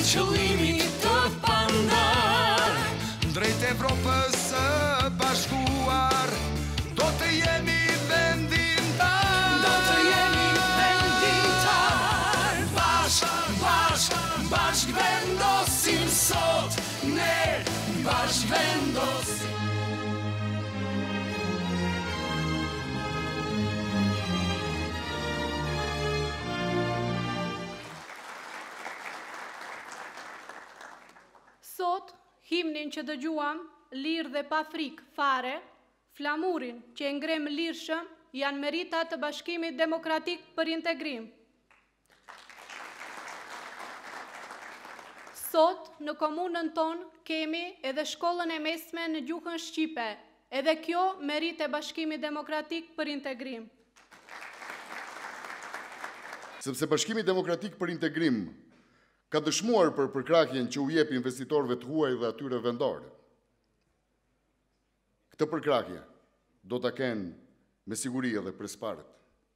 qëllimi të pandar. Drejt Evropës së bashkuar, do të jemi vendimtar. Do të jemi vendimtar. Bashk vendosim sot, ne bashk vendosim. Sot, himnin që dëgjuam, lirë dhe pa frikë fare, flamurin që e ngrem lirshëm, janë merita të Bashkimit Demokratik për Integrim. Sot, në komunën tonë, kemi edhe shkollën e mesme në gjuhën Shqipe, edhe kjo merit e Bashkimit Demokratik për Integrim. Sepse Bashkimi Demokratik për Integrim ka dëshmuar për përkrahjen që u jep investitorëve të huaj dhe atyre vendorë. Këtë përkrahje do ta kenë me siguri edhe presparët.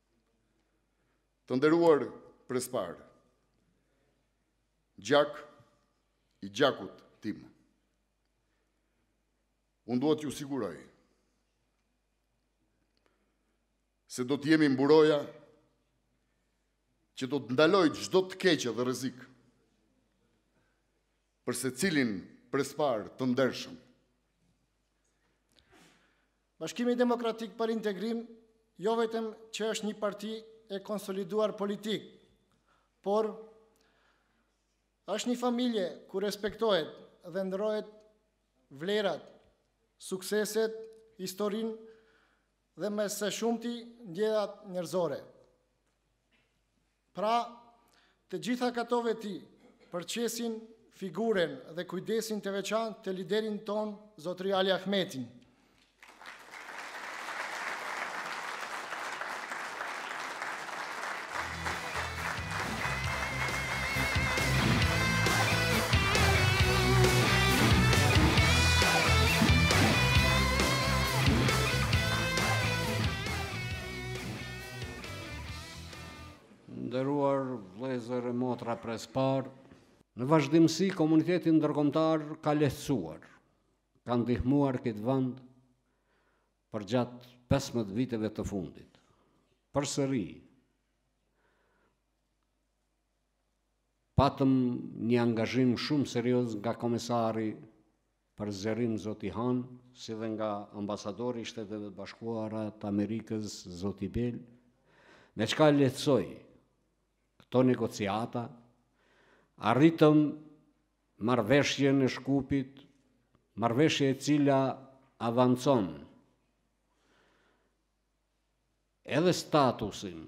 Të nderuar presparë, gjak i gjakut tim, unë duhet ju siguroj se do të jemi mburoja që do të ndaloj çdo të keqe dhe rrezik për secilin prespar të ndershëm. Bashkimi Demokratik për Integrim jo vetëm që është një parti e konsoliduar politik, por është një familje ku respektohet dhe ndrohet vlerat, sukseset, historinë dhe me së shumti ndjedhat njerëzore. Pra, të gjitha këto veti përqesin figuren dhe kujdesin të veçantë të liderin ton, Zotri Ali Ahmetin. Nderuar vëllezër e motra prespar, në vazhdimsi komunitetin ndërkombëtar ka lehtësuar, ka ndihmuar këtë vend për gjatë 15 viteve të fundit. Përsëri, patëm një angazhim shumë serioz nga komesari për zgjerim zoti Han, si dhe nga ambasadori i Shteteve të Bashkuara të Amerikës, zoti Bel, me çka lehtësoi këto negociata, arritëm marrëveshje në Shkupit, marrëveshje e cila avancon edhe statusin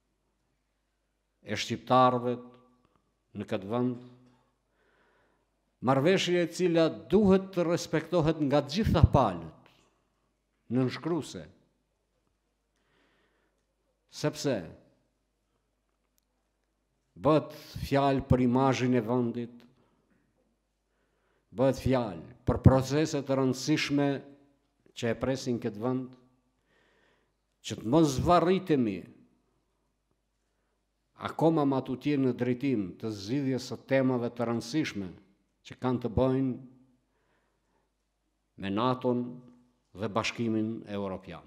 e shqiptarëve në këtë vend, marrëveshje e cila duhet të respektohet nga të gjitha palët nënshkruese, sepse bëhet fjalë për imazhin e vendit, bëhet fjalë për procese të rëndësishme që e presin këtë vend, që të mos zvarritemi akoma matutje në drejtim të zgjidhjes së temave të rëndësishme që kanë të bëjnë me NATO-n dhe Bashkimin Evropian.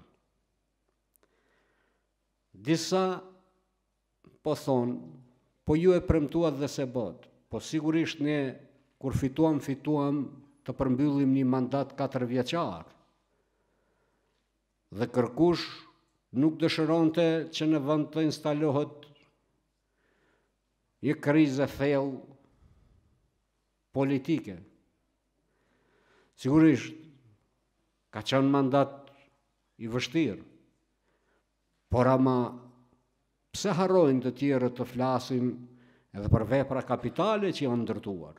Disa po thonë, po ju e premtuat dhe se bot, po sigurisht ne kur fituam të përmbyllim një mandat 4 vjeçar. Dhe kërkush nuk dëshironte që në vend të instalohet një krizë thellë politike. Sigurisht ka qenë mandat i vështirë, por ama pse harrojnë të tjerët të flasin edhe për vepra kapitale që janë ndërtuar?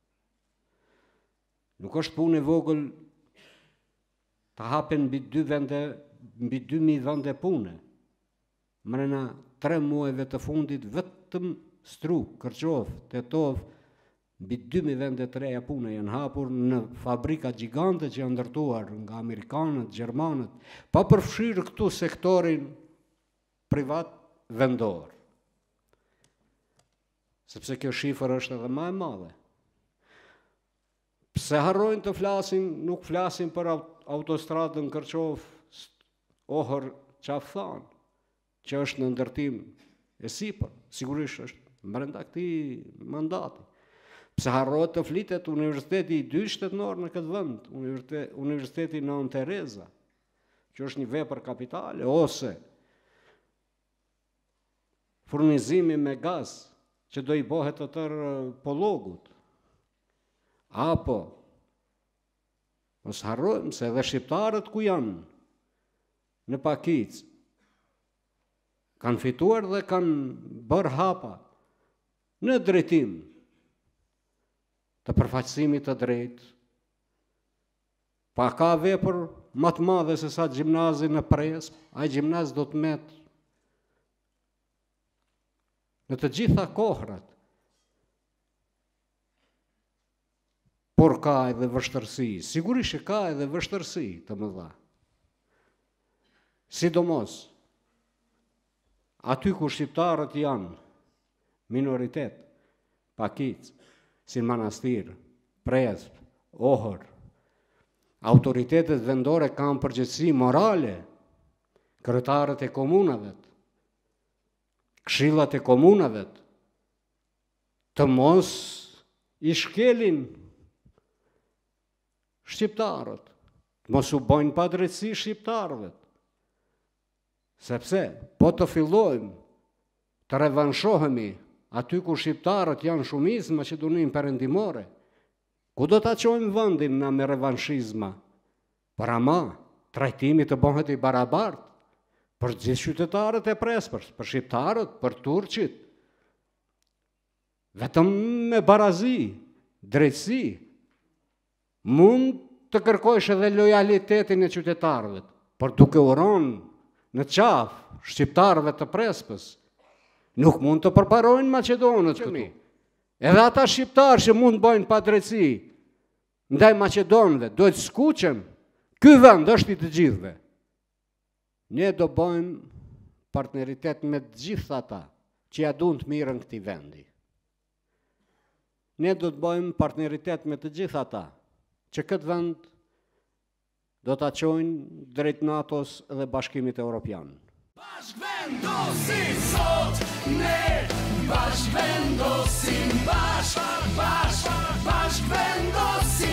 Nuk është punë e vogël të hapen mbi 2000 vende pune. Mrena 3 muajve të fundit vetëm Struk, Kërqov, Tetov, mbi 2000 vende të reja pune janë hapur në fabrika gjigante që janë ndërtuar nga amerikanët, gjermanët, pa përfshirë këtu sektorin privat vendor. Sepse kjo shifër është edhe më e madhe. Pse harrojnë të flasin, nuk flasin për autostradën Kërqov-Ohër Qaftan, që është në ndërtim e sipër, sigurisht është brenda këtij mandati. Pse harrohet të flitet Universiteti i dy shtetënor në këtë vend, Universiteti Nën Tereza, që është një vepër kapitale, ose furnizimi me gaz që do i bëhet të tërë Pollogut, apo mos harrojmë se edhe shqiptarët ku janë në Pakicë kanë fituar dhe kanë bërë hapa në drejtim të përfaqësimit të drejtë. Pa ka vepër më të madhe se sa gjimnazi në Presp, ai gjimnaz do të met në të gjitha kohrat. Por ka edhe vështërsi, sigurisht që ka edhe vështërsi të mëdha. Sidomos, aty ku shqiptarët janë minoritet, Pakicë, si Manastir, Presp, Ohër, autoritetet vendore kanë përgjegjësi morale, kryetarët e komunave, këshillat e komunave, të mos i shkelin shqiptarët, mos u bojnë padrejtësi shqiptarëve. Sepse, po të fillojmë të revanshohemi aty ku shqiptarët janë shumicë në Maqedoninë Perëndimore, ku do ta çojmë vendin na me revanshizma? Por ama, trajtimi të bëhet i barabartë për gjithë qytetarët e Prespës, për shqiptarët, për turqit. Vetëm me barazi, drejtësi, mund të kërkojsh edhe lojalitetin e qytetarëve, por duke u rënë në qafë shqiptarëve të Prespës, nuk mund të përparojnë maqedonët këtu. Edhe ata shqiptarë që mund bëjnë padrejtësi ndaj maqedonëve, do të skuqen, ky vend është i të gjithëve. Ne do bëjmë partneritet me të gjithë ata që ja duan të mirën këtij vendi. Ne do të bëjmë partneritet me të gjithë ata që këtë vend do ta çojnë drejt NATO-s dhe Bashkimit Evropian. Bashkëvendosim sot ne, bashkëvendosim bashkëvendosim